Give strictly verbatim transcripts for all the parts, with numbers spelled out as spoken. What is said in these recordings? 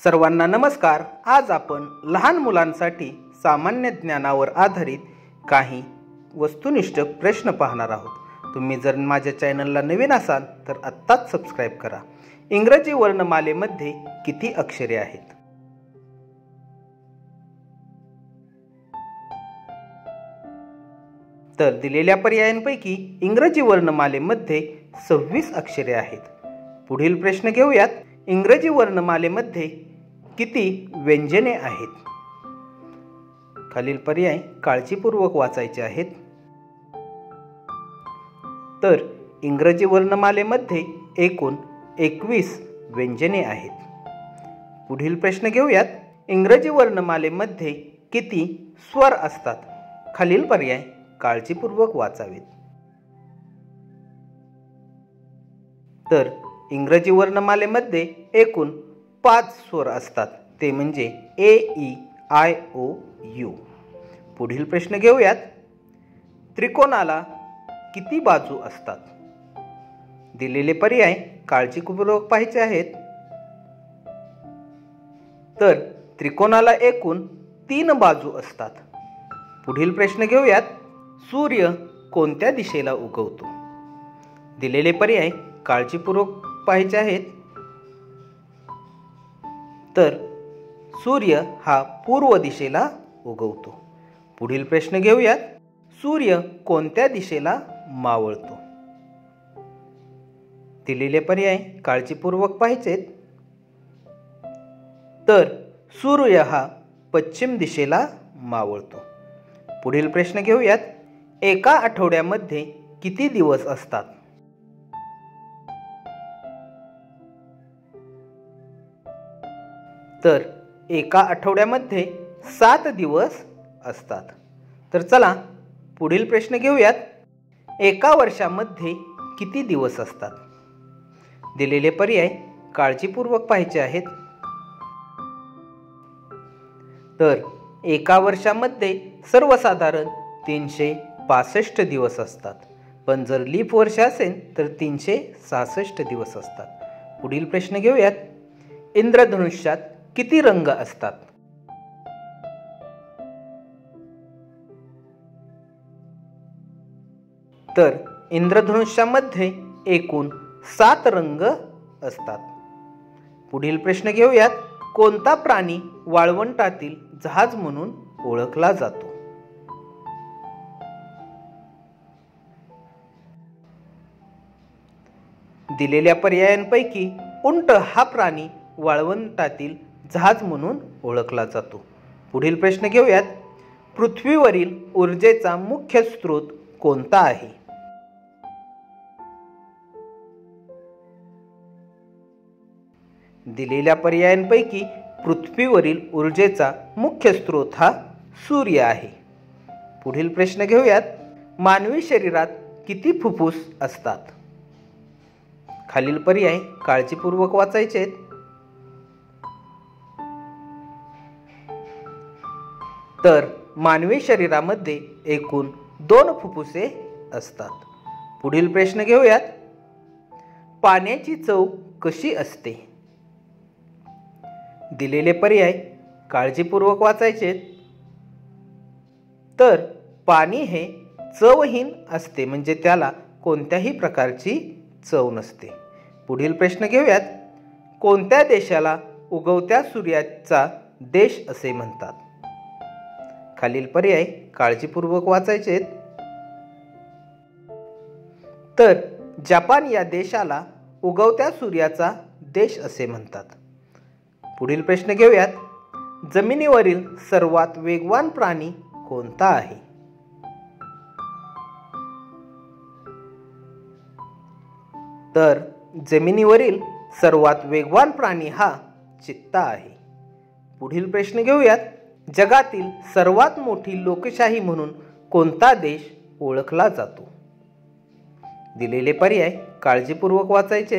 सर्वांना नमस्कार। आज आपण लहान मुलांसाठी सामान्य ज्ञानावर आधारित काही वस्तुनिष्ठ प्रश्न पाहणार आहोत। तुम्ही जर माझ्या चॅनलला नवीन असाल तर आत्ताच सबस्क्राइब करा। इंग्रजी वर्णमालेमध्ये किती अक्षरे आहेत? तर दिलेल्या पर्यायांपैकी इंग्रजी वर्णमालेमध्ये सव्वीस अक्षरे आहेत। पुढील प्रश्न घेऊयात। इंग्रजी वर्णमालेमध्ये किती व्यंजने आहेत? खालील पर्याय काळजीपूर्वक वाचायचे आहेत। तर इंग्रजी वर्णमालेमध्ये एकूण एकवीस व्यंजने आहेत। पुढील प्रश्न घेऊयात। इंग्रजी वर्णमालेमध्ये किती स्वर असतात? खालील पर्याय काळजीपूर्वक वाचावेत। तर इंग्रजी वर्णमालेमध्ये एकूण पाच स्वर असतात, ते म्हणजे A E I O U. पुढील प्रश्न घेऊयात। त्रिकोणाला किती बाजू असतात? दिलेले पर्याय काळजीपूर्वक पाहायचे आहेत। तर त्रिकोणाला एकूण तीन बाजू असतात। पुढील प्रश्न घेऊयात। सूर्य कोणत्या दिशेला उगवतो? दिलेले पर्याय काळजीपूर्वक पाहायचे आहेत। तर सूर्य हा पूर्व दिशेला उगवतो। पुढील प्रश्न घेऊयात। सूर्य कोणत्या दिशेला मावळतो? दिलेले पर्याय काळजीपूर्वक पाहायचे। तर सूर्य हा पश्चिम दिशेला मावळतो। पुढील प्रश्न घेऊयात। एका आठवड्यामध्ये किती दिवस असतात? तर एका आठवड्यामध्ये सात दिवस असतात। तर चला पुढील प्रश्न घेऊयात। एका वर्षामध्ये किती दिवस असतात? दिलेले पर्याय काळजीपूर्वक पाहायचे आहेत। तर एका वर्षामध्ये सर्वसाधारण तीनशे पासष्ट दिवस असतात, पण जर लीप वर्ष असेल तर तीनशे सहासष्ट दिवस असतात। पुढील प्रश्न घेऊयात। इंद्रधनुष्यात किती रंग असतात? तर इंद्रधनुष्यामध्ये एकूण सात रंग असतात। पुढील प्रश्न घेऊयात। कोणता प्राणी वाळवंटातील जहाज म्हणून ओळखला जातो? दिलेल्या पर्यायांपैकी उंट हा प्राणी वाळवंटातील जहाज म्हणून ओळखला जातो। पुढील प्रश्न घेऊयात। पृथ्वीवरील ऊर्जेचा मुख्य स्रोत कोणता आहे? दिलेल्या पर्यायांपैकी पृथ्वीवरील ऊर्जेचा मुख्य स्रोत हा सूर्य आहे। पुढील प्रश्न घेऊयात। मानवी शरीरात किती फुफ्फुस असतात? खालील पर्याय काळजीपूर्वक वाचायचे आहेत। तर मानवी शरीरामध्ये एकूण दोन फुफ्फुसे असतात। पुढील प्रश्न घेऊयात। पाण्याची चव कशी असते? दिलेले पर्याय काळजीपूर्वक वाचायचे। तर पाणी हे चवहीन असते, म्हणजे त्याला कोणत्याही प्रकारची चव नसते। पुढील प्रश्न घेऊयात। कोणत्या देशाला उगवत्या सूर्याचा देश असे म्हणतात? खालील पर्याय काळजीपूर्वक वाचायचे। तर जपान या देशाला उगवत्या सूर्याचा देश असे म्हणतात। पुढील प्रश्न घेऊयात। जमिनीवरील सर्वात वेगवान प्राणी कोणता आहे? तर जमिनीवरील सर्वात वेगवान प्राणी हा चित्ता आहे। पुढील प्रश्न घेऊयात। जगातील सर्वात मोठी लोकशाही म्हणून कोणता देश ओळखला जातो? दिलेले पर्याय काळजीपूर्वक वाचायचे।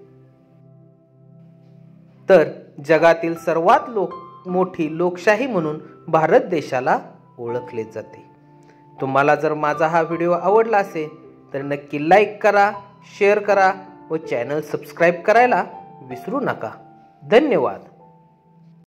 तर जगातील सर्वात लोक मोठी लोकशाही म्हणून भारत देशाला ओळखले जाते। तुम्हाला जर माझा हा व्हिडिओ आवडला असेल तर नक्की लाईक करा, शेअर करा व चॅनल सबस्क्राइब करायला विसरू नका। धन्यवाद।